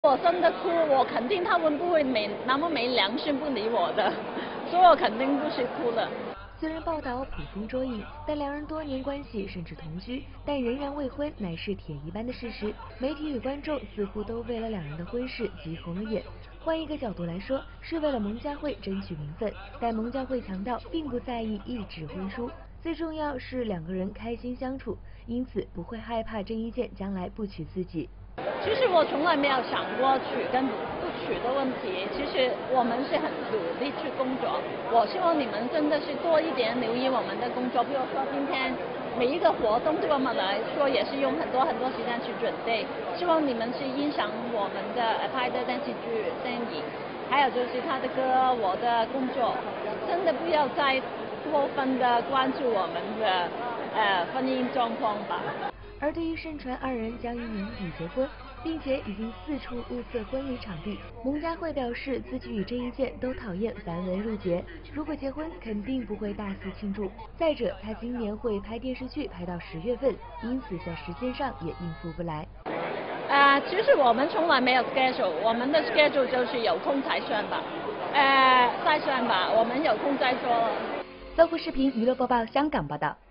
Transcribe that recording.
我真的哭，我肯定他们不会那么没良心不理我的，所以我肯定不是哭了。 虽然报道捕风捉影，但两人多年关系甚至同居，但仍然未婚，乃是铁一般的事实。媒体与观众似乎都为了两人的婚事急红了眼。换一个角度来说，是为了蒙嘉慧争取名分，但蒙嘉慧强调并不在意一纸婚书，最重要是两个人开心相处，因此不会害怕郑伊健将来不娶自己。 其实我从来没有想过娶跟不娶的问题，其实我们是很努力去工作。我希望你们真的是多一点留意我们的工作，比如说今天每一个活动对我们来说也是用很多时间去准备。希望你们是欣赏我们的拍的电视剧、电影，还有就是他的歌、我的工作，真的不要再过分的关注我们的婚姻状况吧。 而对于盛传二人将于年底结婚，并且已经四处物色婚礼场地，蒙嘉慧表示自己与郑伊健都讨厌繁文缛节，如果结婚肯定不会大肆庆祝。再者，他今年会拍电视剧拍到10月份，因此在时间上也应付不来。 其实我们从来没有 schedule， 我们的 schedule 就是有空才算吧，再算吧，我们有空再说了。 搜狐视频娱乐播报，香港报道。